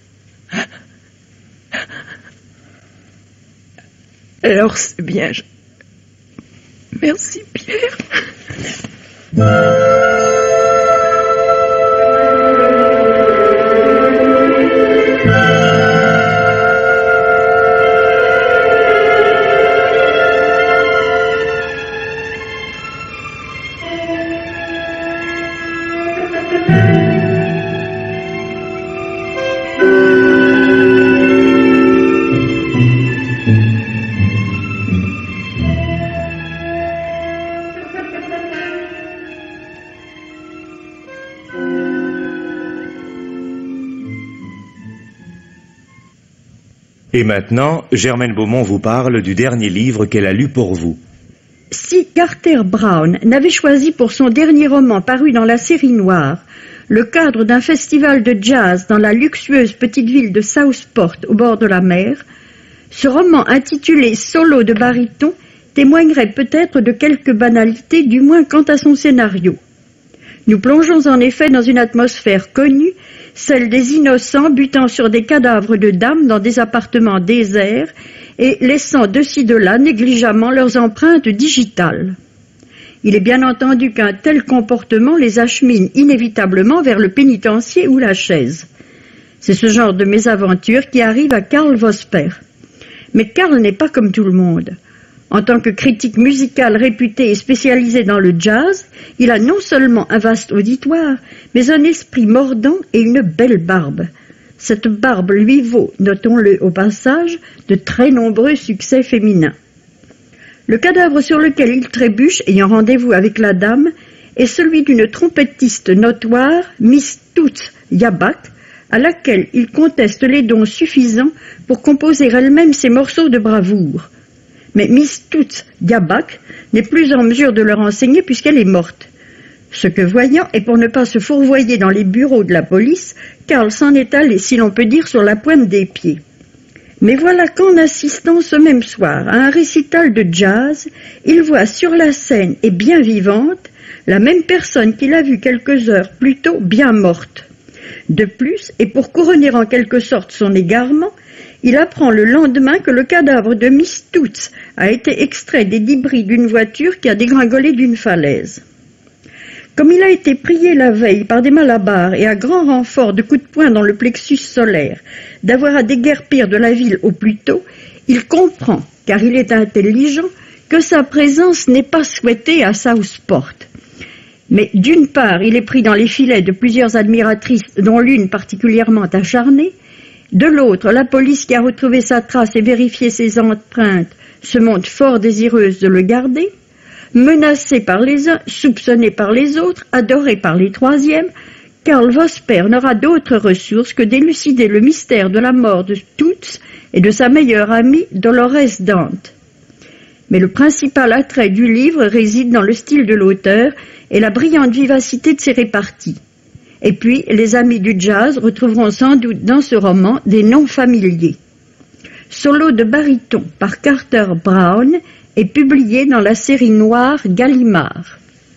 Alors c'est bien. Je... Merci, Pierre. Et maintenant, Germaine Beaumont vous parle du dernier livre qu'elle a lu pour vous. Si Carter Brown n'avait choisi pour son dernier roman paru dans la série noire le cadre d'un festival de jazz dans la luxueuse petite ville de Southport au bord de la mer, ce roman intitulé Solo de baryton témoignerait peut-être de quelques banalités, du moins quant à son scénario. Nous plongeons en effet dans une atmosphère connue, celle des innocents butant sur des cadavres de dames dans des appartements déserts et laissant de ci de là négligemment leurs empreintes digitales. Il est bien entendu qu'un tel comportement les achemine inévitablement vers le pénitencier ou la chaise. C'est ce genre de mésaventure qui arrive à Karl Vosper. Mais Karl n'est pas comme tout le monde. En tant que critique musical réputé et spécialisé dans le jazz, il a non seulement un vaste auditoire, mais un esprit mordant et une belle barbe. Cette barbe lui vaut, notons-le au passage, de très nombreux succès féminins. Le cadavre sur lequel il trébuche, ayant rendez-vous avec la dame, est celui d'une trompettiste notoire, Miss Toots Yabak, à laquelle il conteste les dons suffisants pour composer elle-même ses morceaux de bravoure. Mais Miss Toots Yabak n'est plus en mesure de leur enseigner puisqu'elle est morte. Ce que voyant, et pour ne pas se fourvoyer dans les bureaux de la police, Karl s'en est allé, si l'on peut dire, sur la pointe des pieds. Mais voilà qu'en assistant ce même soir à un récital de jazz, il voit sur la scène, et bien vivante, la même personne qu'il a vue quelques heures plus tôt bien morte. De plus, et pour couronner en quelque sorte son égarement, il apprend le lendemain que le cadavre de Miss Toots a été extrait des débris d'une voiture qui a dégringolé d'une falaise. Comme il a été prié la veille par des malabars et à grand renfort de coups de poing dans le plexus solaire d'avoir à déguerpir de la ville au plus tôt, il comprend, car il est intelligent, que sa présence n'est pas souhaitée à Southport. Mais d'une part, il est pris dans les filets de plusieurs admiratrices, dont l'une particulièrement acharnée. De l'autre, la police qui a retrouvé sa trace et vérifié ses empreintes se montre fort désireuse de le garder. Menacé par les uns, soupçonné par les autres, adoré par les troisièmes, Karl Vosper n'aura d'autre ressource que d'élucider le mystère de la mort de Toots et de sa meilleure amie Dolores Dante. Mais le principal attrait du livre réside dans le style de l'auteur et la brillante vivacité de ses réparties. Et puis, les amis du jazz retrouveront sans doute dans ce roman des noms familiers. Solo de baryton par Carter Brown est publié dans la série noire Gallimard.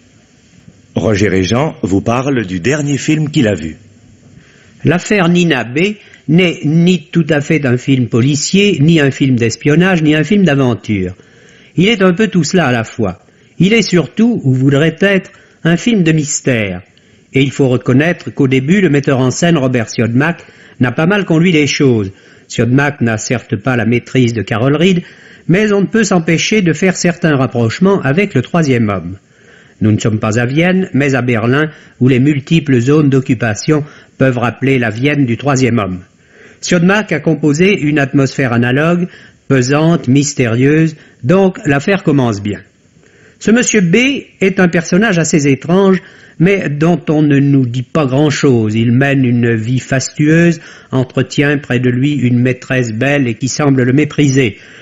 Roger Régent vous parle du dernier film qu'il a vu. L'affaire Nina B n'est ni tout à fait un film policier, ni un film d'espionnage, ni un film d'aventure. Il est un peu tout cela à la fois. Il est surtout, ou voudrait être, un film de mystère. Et il faut reconnaître qu'au début, le metteur en scène Robert Siodmak n'a pas mal conduit les choses. Siodmak n'a certes pas la maîtrise de Carol Reed, mais on ne peut s'empêcher de faire certains rapprochements avec le troisième homme. Nous ne sommes pas à Vienne, mais à Berlin, où les multiples zones d'occupation peuvent rappeler la Vienne du troisième homme. Siodmak a composé une atmosphère analogue, pesante, mystérieuse, donc l'affaire commence bien. Ce monsieur B est un personnage assez étrange, mais dont on ne nous dit pas grand-chose. Il mène une vie fastueuse, entretient près de lui une maîtresse belle et qui semble le mépriser.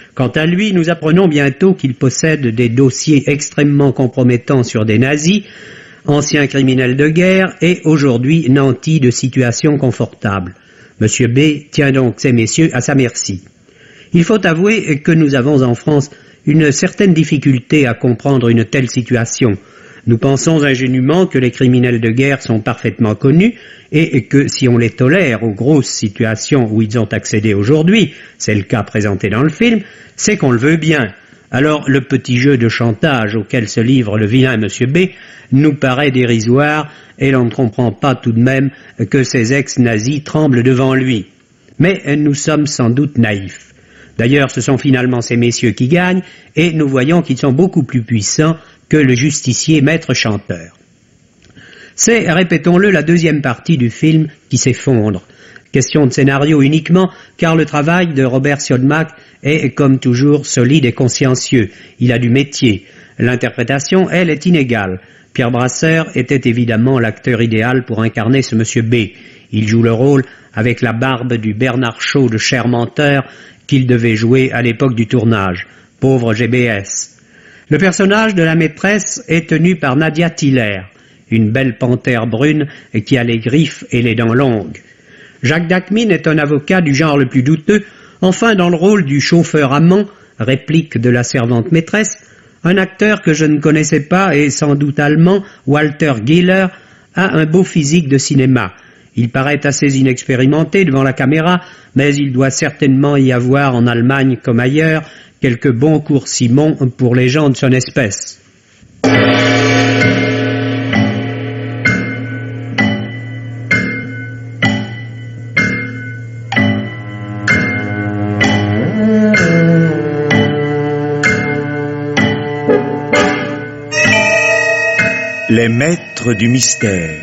Quant à lui, nous apprenons bientôt qu'il possède des dossiers extrêmement compromettants sur des nazis, ancien criminel de guerre et aujourd'hui nanti de situation confortable. Monsieur B tient donc ces messieurs à sa merci. Il faut avouer que nous avons en France une certaine difficulté à comprendre une telle situation. Nous pensons ingénument que les criminels de guerre sont parfaitement connus et que si on les tolère aux grosses situations où ils ont accédé aujourd'hui, c'est le cas présenté dans le film, c'est qu'on le veut bien. Alors le petit jeu de chantage auquel se livre le vilain Monsieur B nous paraît dérisoire et l'on ne comprend pas tout de même que ces ex-nazis tremblent devant lui. Mais nous sommes sans doute naïfs. D'ailleurs, ce sont finalement ces messieurs qui gagnent et nous voyons qu'ils sont beaucoup plus puissants que le justicier maître chanteur. C'est, répétons-le, la deuxième partie du film qui s'effondre. Question de scénario uniquement, car le travail de Robert Siodmak est, comme toujours, solide et consciencieux. Il a du métier. L'interprétation, elle, est inégale. Pierre Brasseur était évidemment l'acteur idéal pour incarner ce Monsieur B. Il joue le rôle avec la barbe du Bernard Shaw de cher menteur qu'il devait jouer à l'époque du tournage. Pauvre G B S. Le personnage de la maîtresse est tenu par Nadia Tiller, une belle panthère brune qui a les griffes et les dents longues. Jacques Dacmine est un avocat du genre le plus douteux, enfin dans le rôle du chauffeur amant, réplique de la servante maîtresse, un acteur que je ne connaissais pas et sans doute allemand, Walter Giller, a un beau physique de cinéma. Il paraît assez inexpérimenté devant la caméra, mais il doit certainement y avoir en Allemagne comme ailleurs quelques bons cours Simon pour les gens de son espèce. Les maîtres du mystère.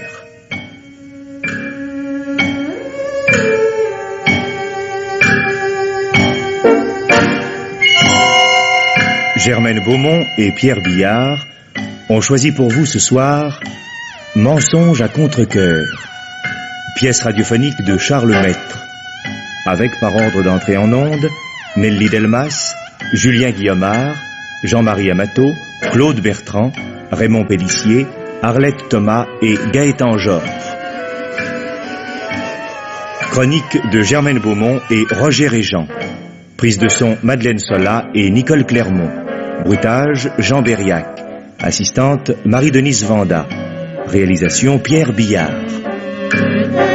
Germaine Beaumont et Pierre Billard ont choisi pour vous ce soir Mensonge à contre-cœur, pièce radiophonique de Charles Maître, avec par ordre d'entrée en onde Nelly Delmas, Julien Guillaumard, Jean-Marie Amato, Claude Bertrand, Raymond Pélissier, Arlette Thomas et Gaëtan Genre. Chronique de Germaine Beaumont et Roger Régent. Prise de son Madeleine Sola et Nicole Clermont. Bruitage Jean Berriac. Assistante Marie-Denise Vanda. Réalisation Pierre Billard.